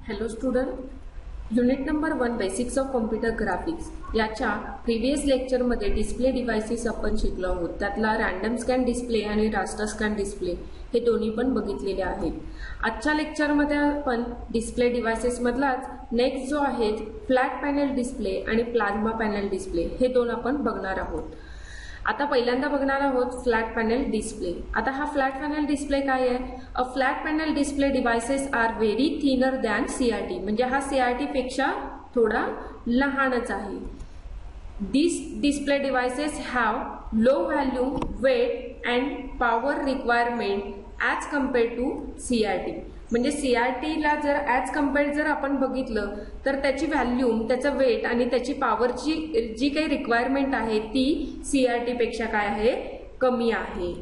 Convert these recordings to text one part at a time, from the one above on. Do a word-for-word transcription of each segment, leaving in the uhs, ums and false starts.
Hello student, unit number one basics of computer graphics याच्या previous लेक्चरमध्ये display devices आपण शिकलो आहोत. त्यातला रॅन्डम स्कॅन डिस्प्ले आणि रास्टर स्कॅन डिस्प्ले हे दोन्ही पण बघितलेले आहेत. आजच्या लेक्चरमध्ये आपण डिस्प्ले डिव्हाइसेस मधलाच नेक्स्ट जो आहे फ्लॅट पॅनल डिस्प्ले आणि प्लाझ्मा पॅनल डिस्प्ले हे दोन आपण बघणार आहोत. आता पहिल्यांदा बघणार आहोत फ्लॅट पॅनल डिस्प्ले. आता हा फ्लॅट पॅनल डिस्प्ले काय आहे? A flat panel display devices are very thinner than CRT, म्हणजे हा सीआरटी पेक्षा थोडा लहानच आहे. This display devices have low value, weight and power requirement as compared to CRT. म्हणजे सीआरटीला जर ॲज कम्पेअर्ड जर आपण बघितलं तर त्याची व्हॅल्यूम, त्याचं वेट आणि त्याची पॉवरची जी काही रिक्वायरमेंट आहे ती सीआरटी पेक्षा काय आहे? कमी आहे.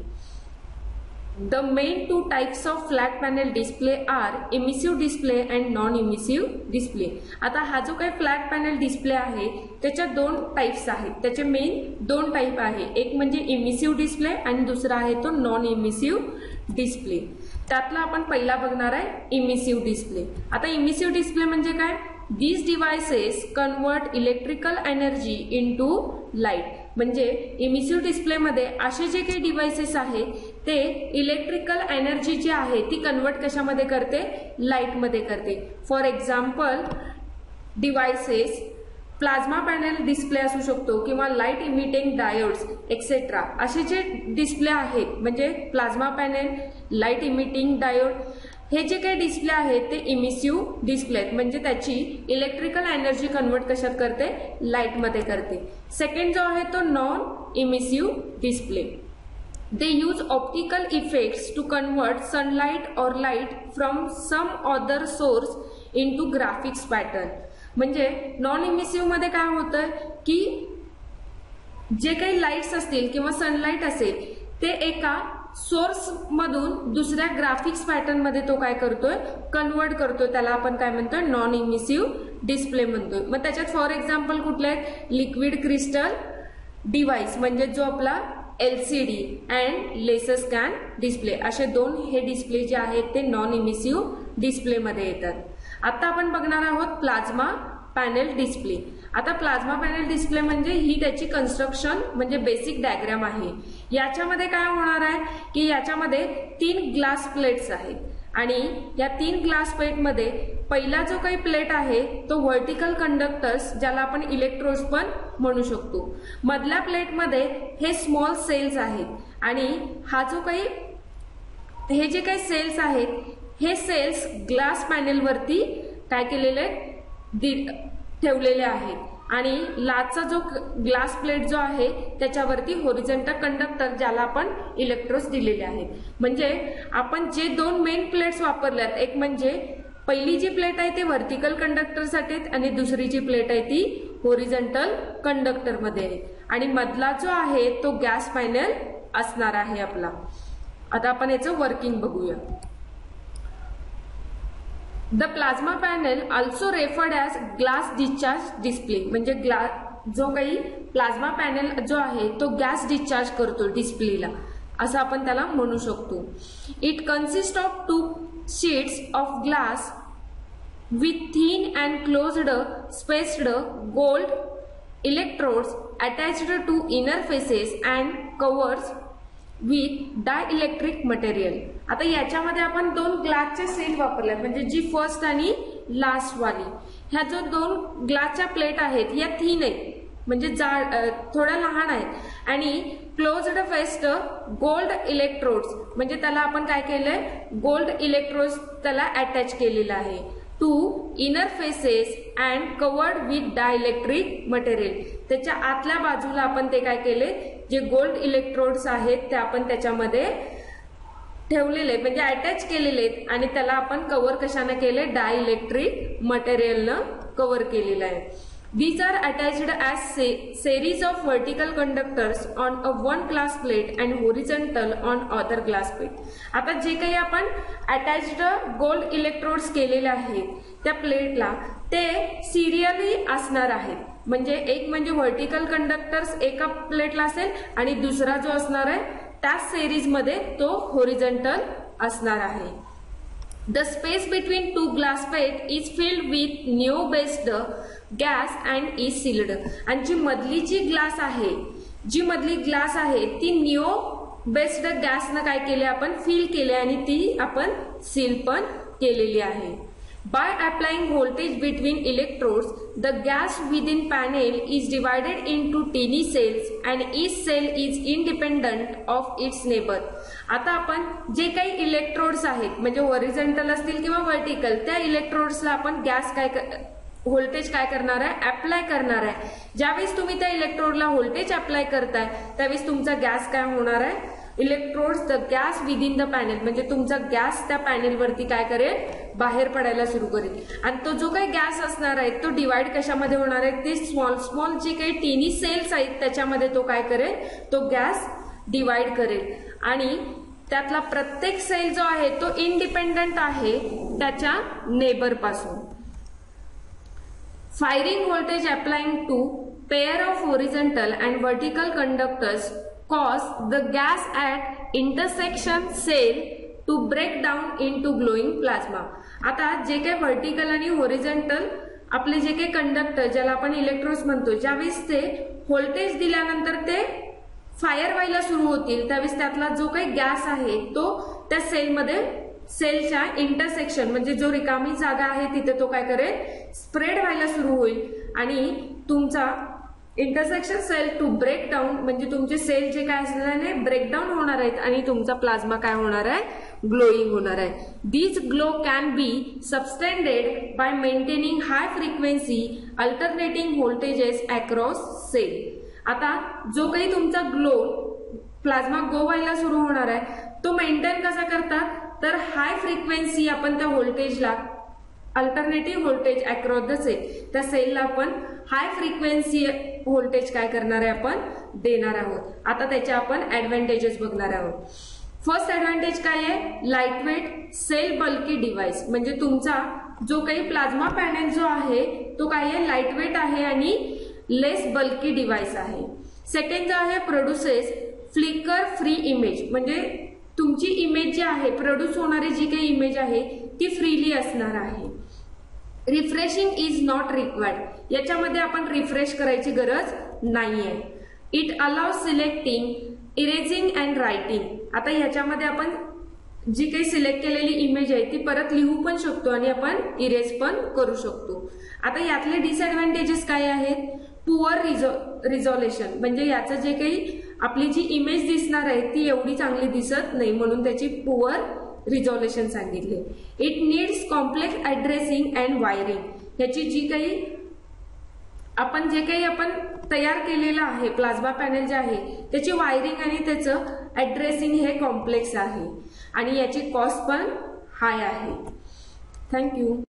The main two types of flat panel display are emissive display and non emissive display. आता हा जो काही फ्लॅट पॅनल डिस्प्ले आहे त्याच्या दोन टाइप्स आहेत. त्याचे मेन दोन टाइप आहे, एक म्हणजे इमिसिव्ह डिस्प्ले आणि दुसरा आहे तो नॉन इमिसिव्ह डिस्प्ले. त्यातला आपण पहिला बघणार आहे इमिसिव्ह डिस्प्ले. आता इमिसिव्ह डिस्प्ले म्हणजे काय? These devices convert electrical energy into light. म्हणजे इमिसिव्ह डिस्प्लेमध्ये असे जे काही डिव्हाइसेस आहेत ते इलेक्ट्रिकल एनर्जी जी आहे ती कन्वर्ट कशामध्ये करते? लाईटमध्ये करते. For example devices plasma panel display असू शकतो किंवा लाईट इमिटिंग डायोड्स एक्सेट्रा असे जे डिस्प्ले आहेत, म्हणजे plasma panel, light emitting diode हे जे काही डिस्प्ले आहेत ते इमिसिव्ह डिस्प्ले आहेत. म्हणजे त्याची इलेक्ट्रिकल एनर्जी कन्वर्ट कशात करते? लाईटमध्ये करते. सेकंड जो आहे तो non emissive display. They use optical effects to convert sunlight or light from some other source into graphics pattern. म्हणजे नॉन इमिसिव्ह मध्ये काय होतं की जे काही लाईट्स असतील किंवा सनलाइट असेल ते एका सोर्स मधून दुसऱ्या ग्राफिक्स पॅटर्न मध्ये तो काय करतोय? कन्वर्ट करतोय. त्याला आपण काय म्हणतोय? नॉन इमिसिव्ह डिस्प्ले म्हणतोय. मग त्याच्यात फॉर एक्झाम्पल कुठले आहेत? लिक्विड क्रिस्टल डिव्हाइस म्हणजे जो आपला LCD and laser scan display, असे दोन हे डिस्प्ले जे आहेत ते नॉन इमिसिव्ह डिस्प्ले मध्ये येतात. आता आपण बघणार आहोत प्लाझ्मा पॅनल डिस्प्ले. आता प्लाझ्मा पॅनल डिस्प्ले म्हणजे ही त्याची कन्स्ट्रक्शन म्हणजे बेसिक डायग्राम आहे. याच्यामध्ये काय होणार आहे की याच्यामध्ये तीन ग्लास प्लेट्स आहेत आणि या तीन ग्लास प्लेटमध्ये पहिला जो काही प्लेट आहे तो व्हर्टिकल कंडक्टर्स ज्याला आपण इलेक्ट्रोड्स पण म्हणू शकतो. मधल्या प्लेटमध्ये हे स्मॉल सेल्स आहेत आणि हा जो काही हे जे काही सेल्स आहेत हे सेल्स ग्लास पॅनेलवरती काय केलेले ठेवलेले आहेत आणि लास्टचा जो ग्लास प्लेट जो आहे त्याच्यावरती होरिझॉन्टल कंडक्टर ज्याला आपण इलेक्ट्रोड्स दिलेले आहेत. म्हणजे आपण जे दोन मेन प्लेट्स वापरल्यात, एक म्हणजे पहिली जी प्लेट आहे ती व्हर्टिकल कंडक्टरसाठी आणि दुसरी जी प्लेट आहे ती होरिझॉन्टल कंडक्टर मध्ये आहे आणि मधला जो आहे तो गॅस पॅनल असणार आहे आपला. आता आपण याचं वर्किंग बघूया. The plasma panel also referred as glass discharge display. म्हणजे ग्लास जो काही प्लाझ्मा पॅनल जो आहे तो गॅस डिस्चार्ज करतो डिस्प्लेला, असं आपण त्याला म्हणू शकतो. It consist of two sheets of glass with thin and closed spaced gold electrodes attached to inner faces and covers with dielectric material. आता याच्यामध्ये आपण दोन ग्लासचे शीट वापरल्यात, म्हणजे जी फर्स्ट आणि लास्ट वाली. ह्या जो दोन ग्लासच्या प्लेट आहेत या थिन आहेत, म्हणजे जाड थोड्या लहान आहेत आणि क्लोज्ड फेस्ड गोल्ड इलेक्ट्रोड्स म्हणजे त्याला आपण काय केलंय? गोल्ड इलेक्ट्रोड्स त्याला अटॅच केलेलं आहे to inner faces and covered with dielectric material. त्याच्या आतल्या बाजूला आपण ते काय केले? जे गोल्ड इलेक्ट्रोड्स आहेत ते आपण त्याच्यामध्ये ठेवलेले म्हणजे अटॅच केलेले आहेत आणि त्याला आपण कव्हर कशाने केले? डायइलेक्ट्रिक मटेरियलनं कव्हर केलेलं आहे. These are attached as series of vertical conductors on a one glass plate and horizontal on other glass plate. आता जे काही आपण अटॅच्ड गोल्ड इलेक्ट्रोड्स केलेले आहेत त्या प्लेटला ते सिरियली असणार आहेत. म्हणजे एक म्हणजे व्हर्टिकल कंडक्टर्स एका प्लेटला असेल आणि दुसरा जो असणार आहे त्याच सिरीज मध्ये तो होरिझॉन्टल असणार आहे. The space between two glass plate is filled with neo based gas and is sealed. आणि जी मधली जी ग्लास आहे जी मधली ग्लास आहे ती निओ बेस्ड गॅसनं काय केले आपण फिल केले आणि ती आपण सील पण केलेली आहे. By applying voltage between electrodes, the gas within panel is divided into tiny cells and each cell is independent of its neighbor. आता आपण जे काही इलेक्ट्रोड्स आहेत म्हणजे हॉरिझॉन्टल असतील किंवा व्हर्टिकल त्या इलेक्ट्रोड्सला आपण गॅस काय व्होल्टेज काय करणार आहे अप्लाय करणार आहे. ज्यावेळेस तुम्ही त्या इलेक्ट्रोडला व्होल्टेज अप्लाय करताय त्यावेळेस तुमचा गॅस काय होणार आहे electrodes the gas within the panel म्हणजे तुमचा गॅस त्या पॅनेलवरती काय करेल बाहेर पडायला सुरू करेल. आणि तो जो काही गॅस असणार आहे तो डिवाइड कशामध्ये होणार आहे ते स्मॉल स्मॉल जे काही टिनी सेल्स आहेत त्याच्यामध्ये तो काय करेल तो गॅस डिवाइड करेल आणि त्यातला प्रत्येक सेल जो आहे तो इंडिपेंडंट आहे त्याच्या नेबर पासून. Firing voltage applying to pair of horizontal and vertical conductors cause the gas at intersection cell to break down into glowing plasma. आता जे काही व्हर्टिकल आणि होरिझॉन्टल आपले जे काही कंडक्टर ज्याला आपण इलेक्ट्रोड्स म्हणतो ज्यावेळेस ते व्होल्टेज दिल्यानंतर ते फायर व्हायला सुरू होतील त्यावेळेस त्यातला जो काही गॅस आहे तो त्या सेलमध्ये सेलच्या इंटरसेक्शन म्हणजे जो रिकामी जागा आहे तिथे तो काय करेल स्प्रेड व्हायला सुरू होईल आणि तुमचा intersection cell to break down म्हणजे तुमचे सेल जे काय असल्याने ब्रेकडाऊन होणार आहेत आणि तुमचा प्लाझ्मा काय होणार आहे ग्लोईंग होणार आहे. This glow can be sustained by maintaining high frequency alternating voltages across cell. आता जो काही तुमचा ग्लो प्लाझ्मा गो व्हायला सुरू होणार आहे तो मेंटेन कसा करतात तर हाय फ्रिक्वेन्सी आपण त्या व्होल्टेजला alternative voltage across the cell त्या सेलला आपण हाय फ्रिक्वेन्सी व्होल्टेज काय करणार आहे आपण देणार आहोत. आता त्याचे आपण ऍडव्हान्टेजेस बघणार आहोत. फर्स्ट ऍडव्हान्टेज काय आहे light weight cell bulky device म्हणजे तुमचा जो काही प्लाझ्मा पॅनेल जो आहे तो काय आहे लाईट वेट आहे आणि लेस बल्की डिव्हाइस आहे. सेकंड जो आहे प्रोड्युसेस फ्लिकर फ्री इमेज म्हणजे तुमची इमेज जी आहे प्रोड्यूस होणारी जी काही इमेज आहे ती फ्रीली असणार आहे. रिफ्रेशिंग इज नॉट रिक्वायर्ड याच्यामध्ये आपण रिफ्रेश करायची गरज नाहीये. It allows selecting erasing and writing. आता ह्याच्यामध्ये आपण जी काही सिलेक्ट केलेली इमेज आहे ती परत लिहू पण शकतो आणि आपण इरेज पण करू शकतो. आता यातले डिसएडव्हान्टेजेस काय आहेत पुअर रिझॉल्युशन म्हणजे याचं जे काही आपली जी इमेज दिसणार आहे ती एवढी चांगली दिसत नाही म्हणून त्याची पुअर रिझॉल्युशन सांगितले. It needs complex addressing and wiring याची जी काही आपण जे काही आपण तयार केलेलं आहे प्लाझ्मा पॅनेल जे आहे त्याची वायरिंग आणि त्याचं ऍड्रेसिंग हे कॉम्प्लेक्स आहे आणि याची कॉस्ट पण हाय आहे. थँक्यू.